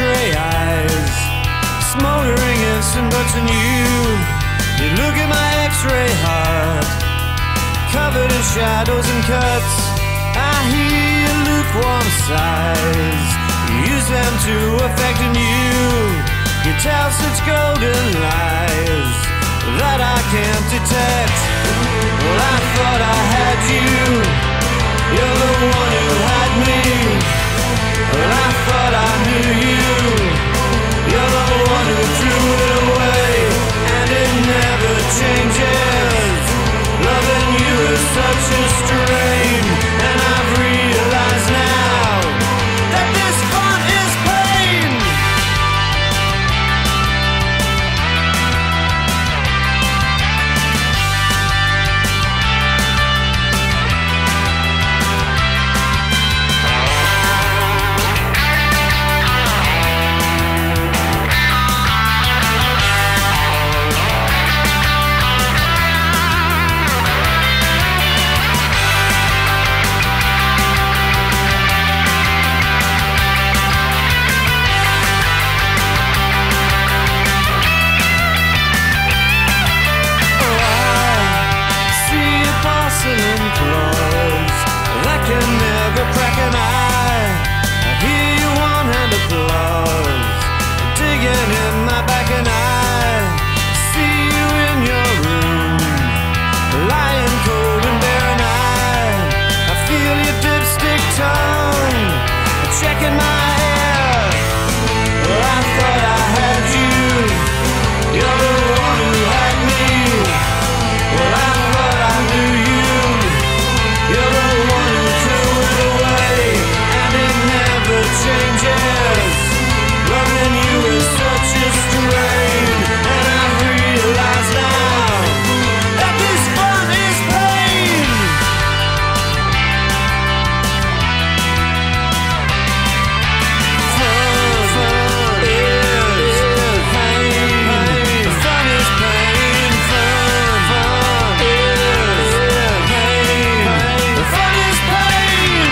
x-ray eyes, smoldering instant butts in you. You look at my x-ray heart, covered in shadows and cuts. I hear your lukewarm sighs, you use them to affect in you. You tell such golden lies that I can't detect. Well, I thought I had you, you're the one who had me. Well, I thought I knew you, you're the one who threw it away. And it never changes, loving you is such a strain. And I've realized now that this fun is pain. That can never crack an eye. I hear you one-hand applause, digging in my back, and I see you in your room, lying cold and bare, and I feel your dipstick tongue checking my hair. Well, I thought I had you, you're the one who had me. Well, I thought I knew you, you're the one who threw it away. And it never changes, loving you is such a strain. And I've realized now that this fun is pain. Fun is pain. Fun is pain. Fun is pain. Fun is pain.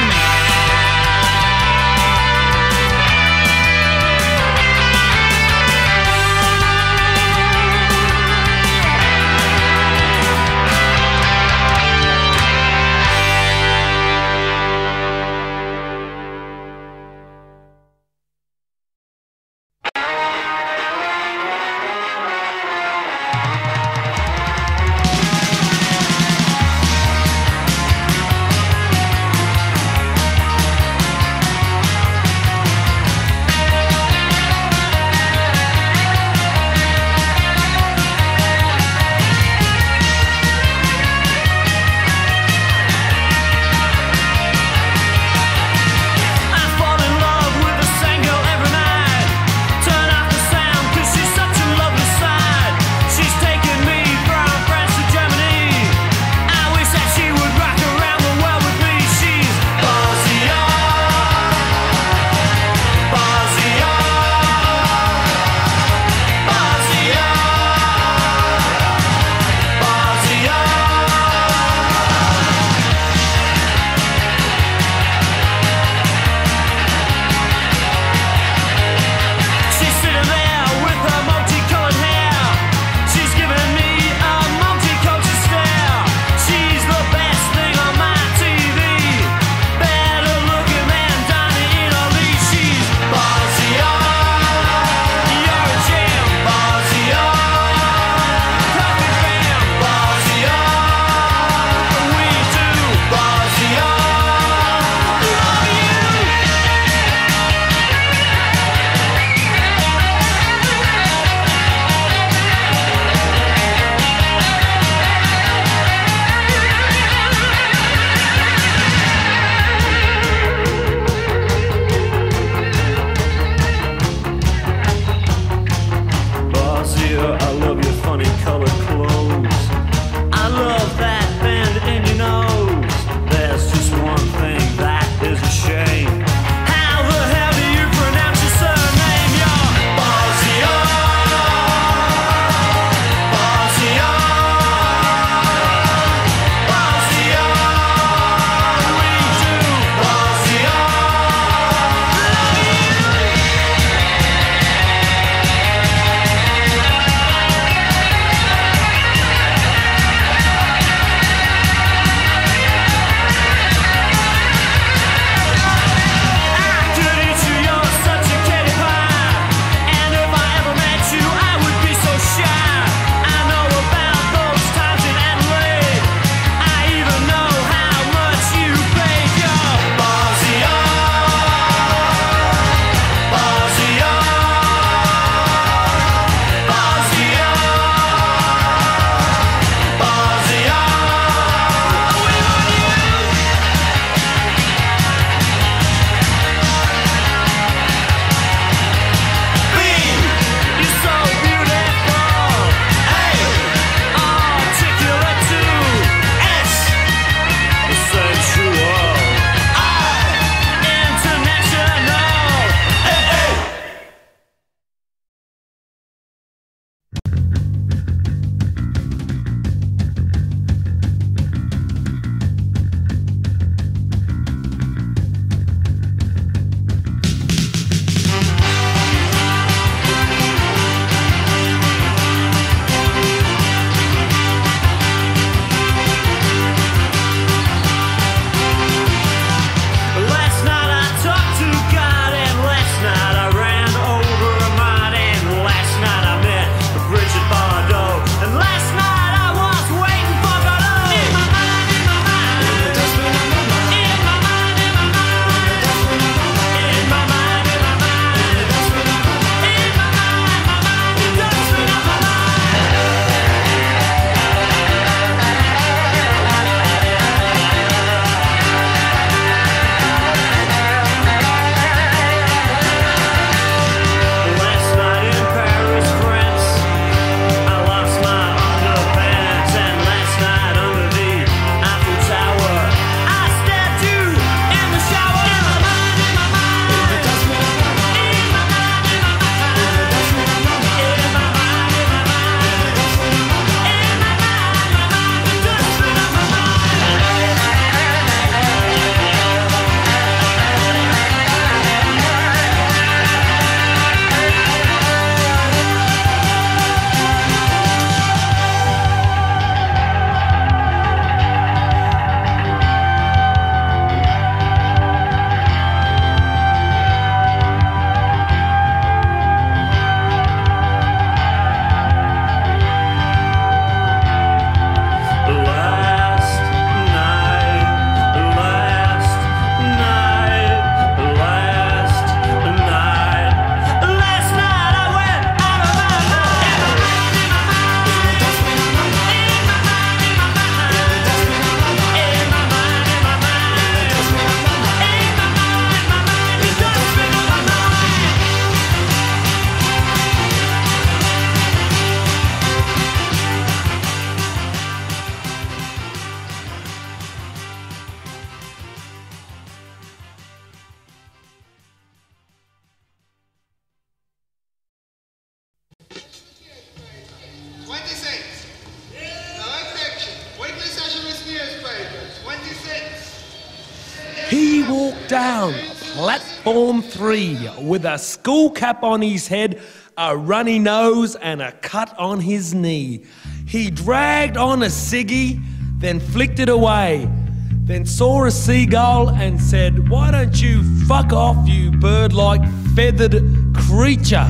26. Direct action. Weekly Socialist newspaper. 26. He walked down platform 3 with a skull cap on his head, a runny nose and a cut on his knee. He dragged on a ciggy, then flicked it away, then saw a seagull and said, "Why don't you fuck off, you bird-like feathered creature?"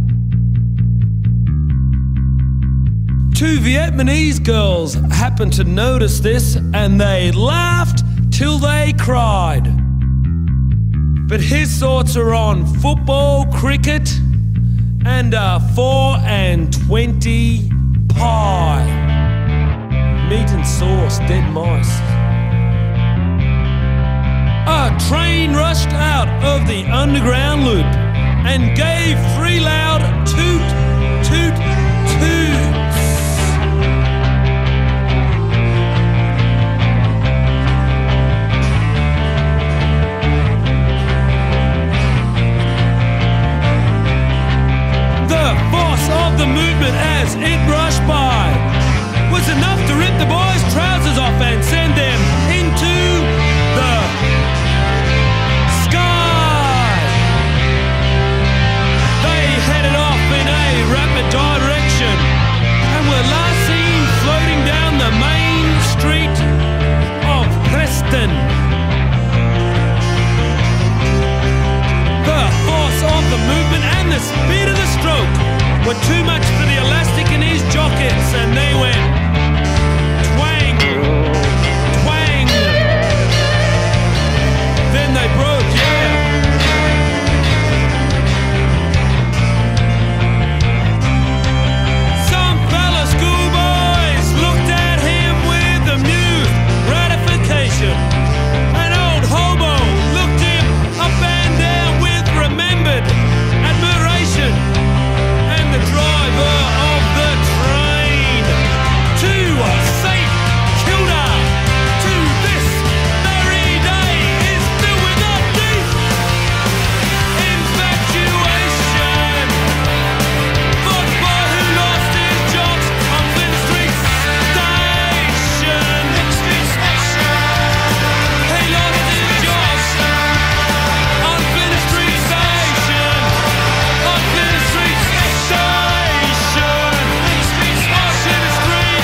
2 Vietnamese girls happened to notice this and they laughed till they cried. But his thoughts are on football, cricket, and a 4 and 20 pie. Meat and sauce, dead mice. A train rushed out of the underground loop and gave 3 loud toot, toot, toots. The force of the movement as it rushed by was enough to rip the boys' trousers off and send them into the sky. They headed off in a rapid direction and were last seen floating down the main street of Preston. The force of the movement and the speed of the stroke were too much for the elastic in his jockets, and they went twang, twang. Then they broke, yeah. Some fella schoolboys looked at him with amused gratification. An old hobo looked him up and down with remembered admiration. And the driver of the train to a safe Kilda to this very day is filled with a deep infatuation for the boy who lost his jobs on Flint Street Station. He lost his jobs on Flint Street Station. On Flint Street Station. Washington Street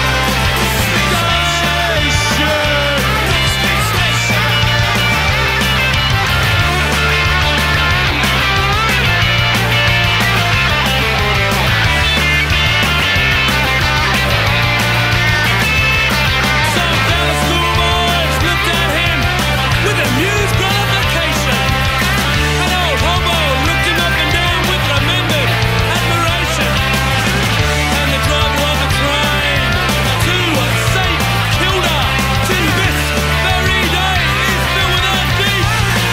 Some fellas schoolboys looked at him with amused gratification. An old hobo looked him up and down with remembered admiration. And the driver of the train to a safe Kilda to this very day is filled with a deep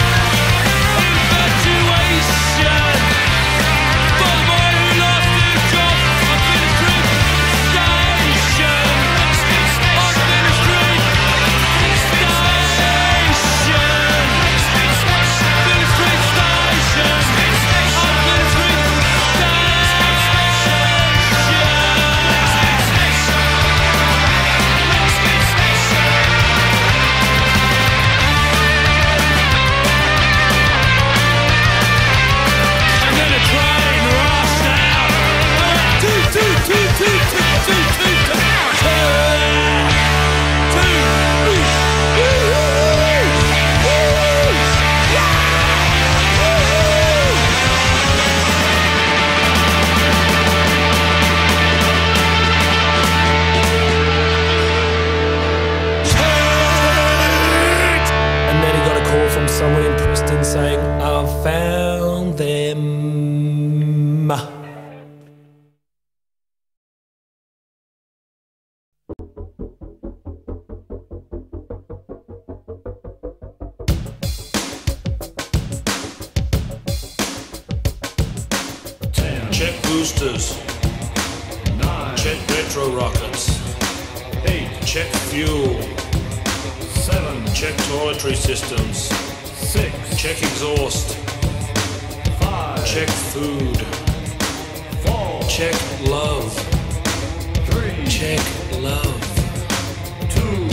infatuation for the boy who lost his job on Flint Street Station. On Flint Street Station. Flint Street Station. On Flint Street And then a train rushed out. Toot, toot, toot, toot, toot, toot, toot, toot. And then he got a call from someone in Preston saying, "I've found them." Check boosters. 9, Check retro rockets. 8, Check fuel. 7, Check toiletry systems. 6, Check exhaust. 5, Check food. 4, Check love.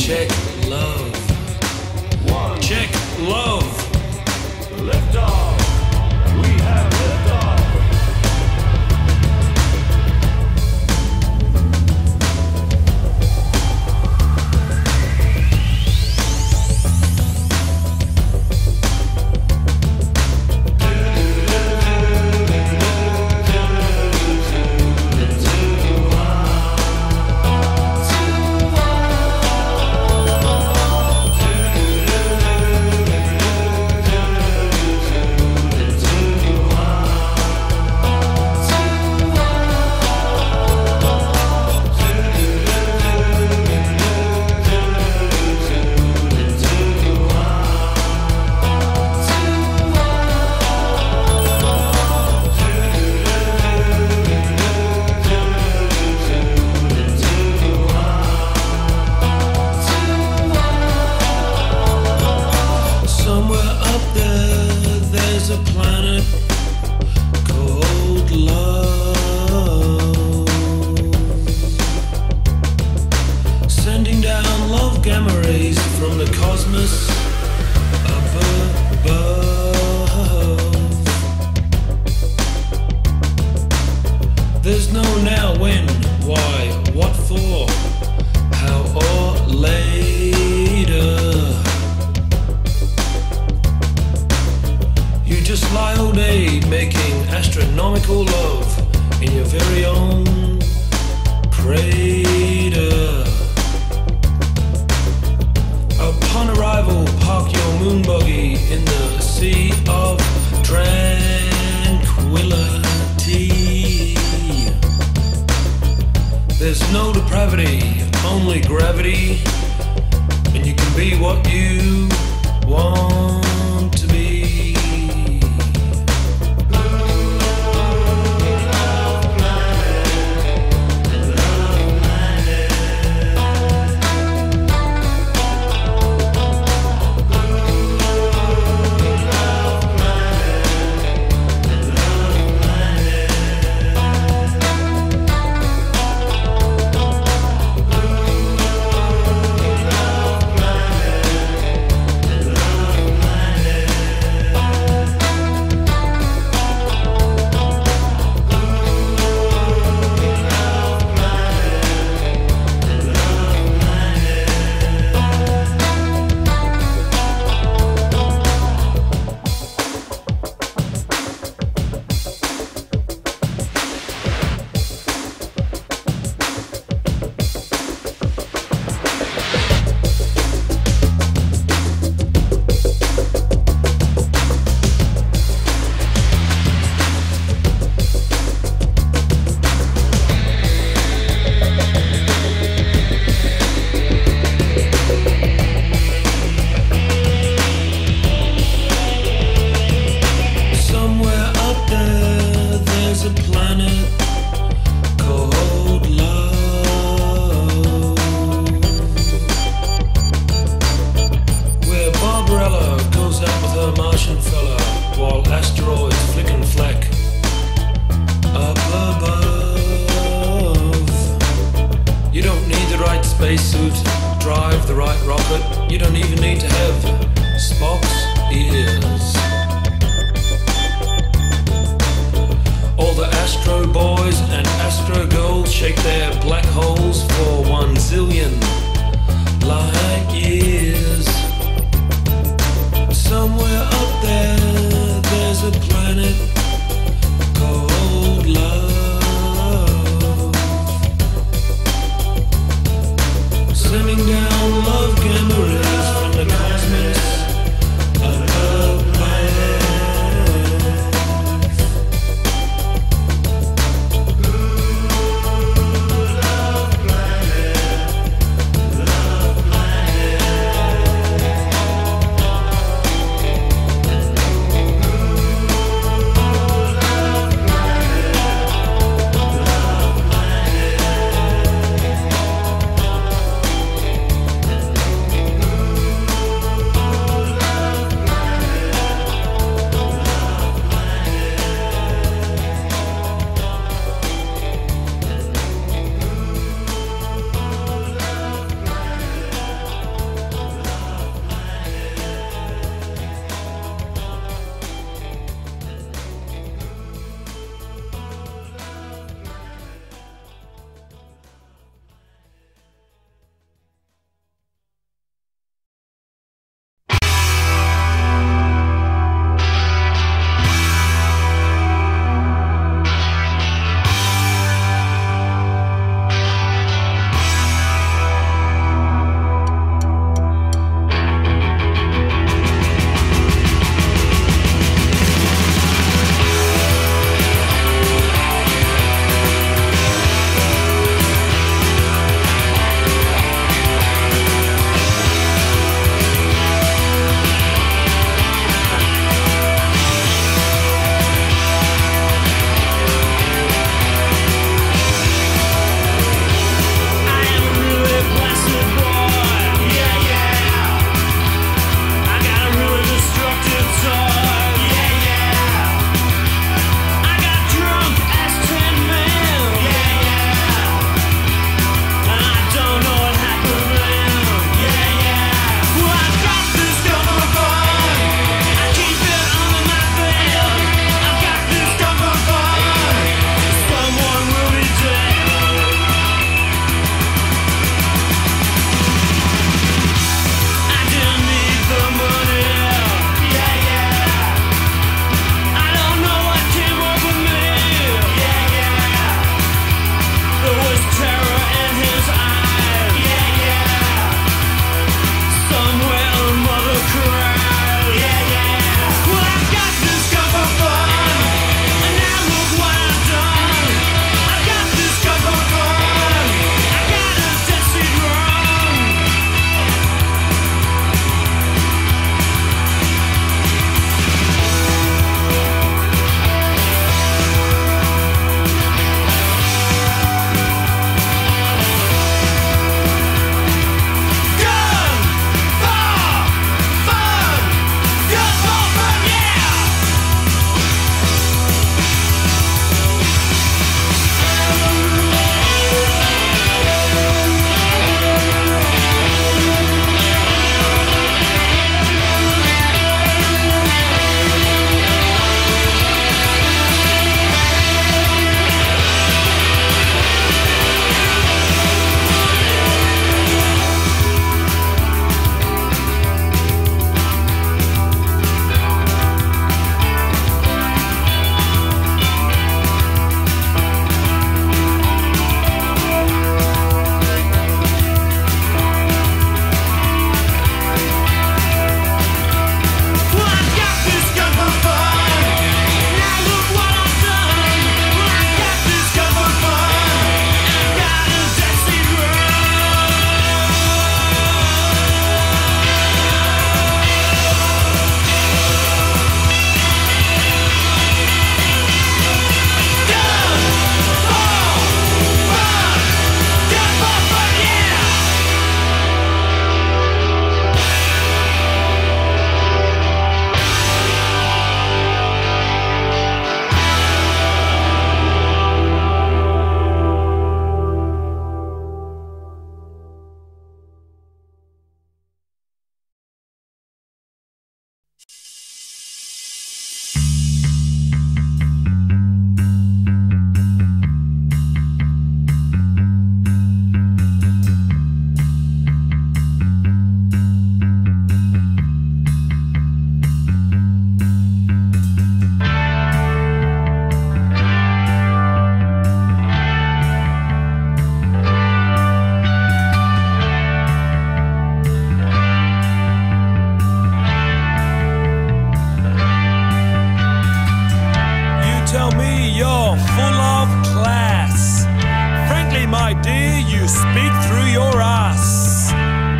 Check love. Check love. Lift off. We have lift off. speak through your ass.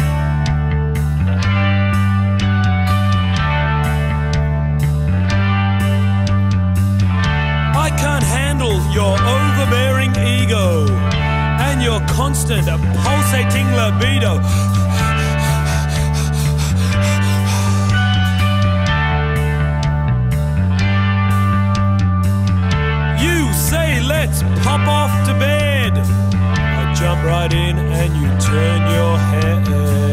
I can't handle your overbearing ego and your constant pulsating libido. You say, let's pop off to bed. I jump right in and you turn your head.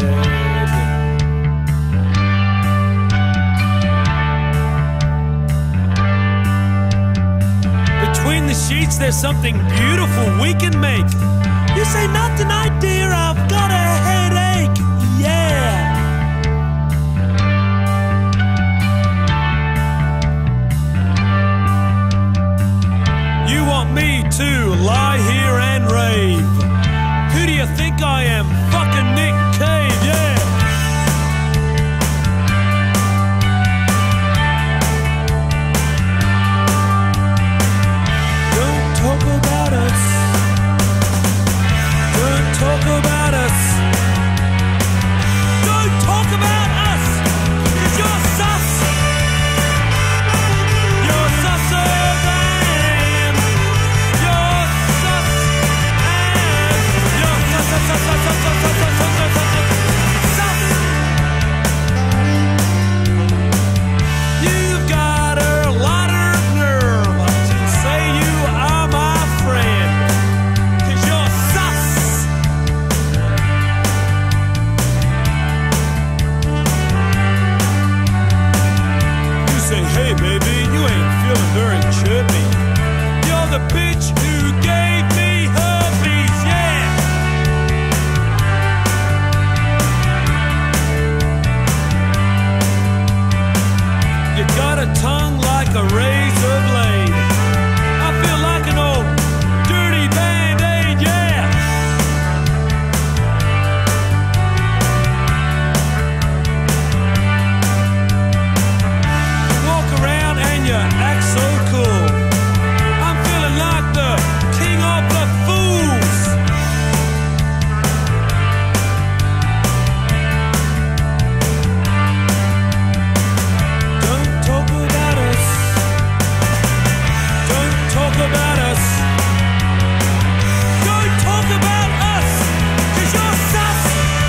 Between the sheets there's something beautiful we can make. You say, not tonight, dear, I've got a headache. Yeah. You want me to lie here and rave. Who do you think I am? Fucking Nick Cave, yeah. Don't talk about us. Don't talk about us. Don't talk about us. 'Cause you're sus. You're susser than. You're sus and. You're sus, sus, sus, sus, sus, sus, sus, sus, sus, sus, sus. You've got a lot of nerve to say you are my friend. 'Cause you're sus. You say, hey baby, you ain't feeling very chirpy. You're the bitch who gave me herpes, yeah. You got a tongue like a razor blade. I feel like an old dirty Band-Aid, yeah. You walk around and you act so cool. I'm feeling like the king of the fools. Don't talk about us. Don't talk about us. Don't talk about us. 'Cause you're sus.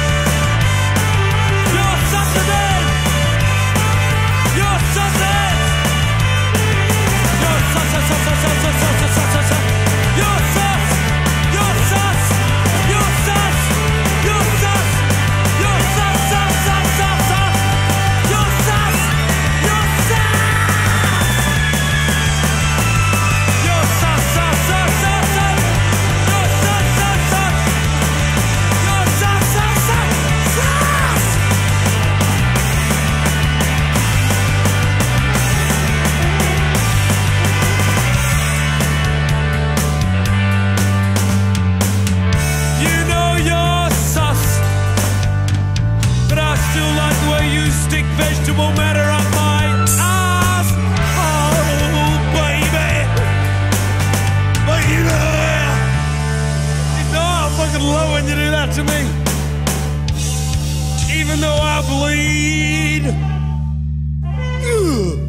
You're susser than. You're susser. You're sus, sus, sus, sus, sus, sus, sus, sus, sus, sus, sus. You're sus. You're sus. You're sus. You're sus. You're sus, sus, sus, sus, sus. You're sus. You're sus. You're sus, sus, sus, sus, sus. You're sus, sus, sus. You're sus, sus, sus, sus. You know you're sus, but I still like the way you stick vegetable matter up my ass. Oh, baby. Baby. You know I fucking love when you do that to me. Even though I bleed. Ugh.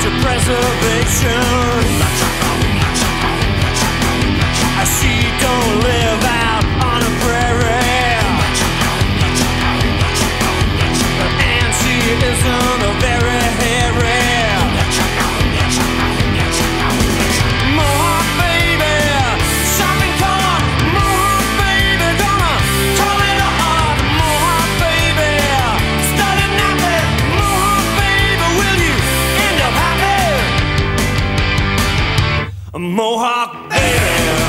nature preservation. She don't live out on a prairie, and she isn't a very hairy Mohawk baby, shopping cart, Mohawk baby, gonna call it a heart. Mohawk baby, study nappy, Mohawk baby, will you end up happy? Mohawk baby.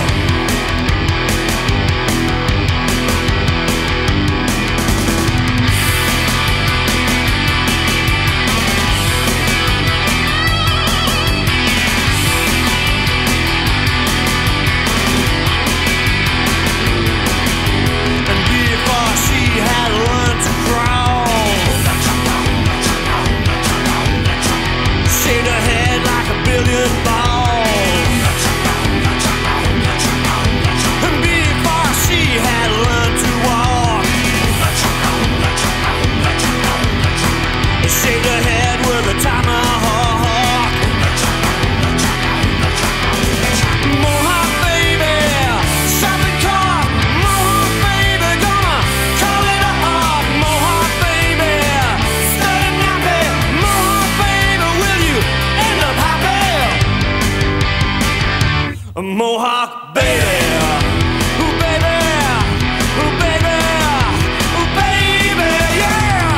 Mohawk baby, ooh baby, ooh baby, ooh baby, yeah.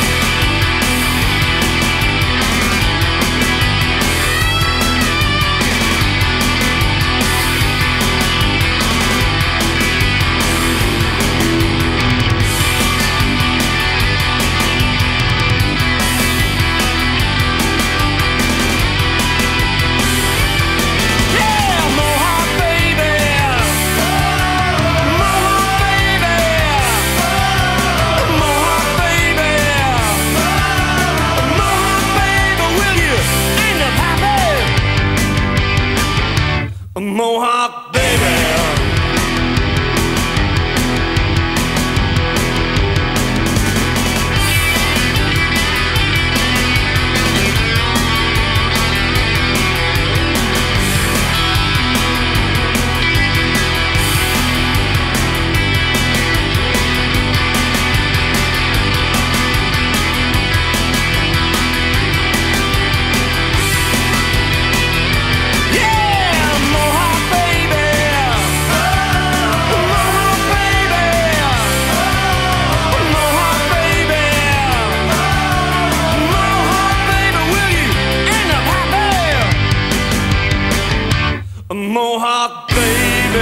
Mohawk baby. Mohawk baby.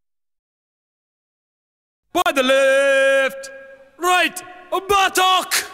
By the left, right, a buttock.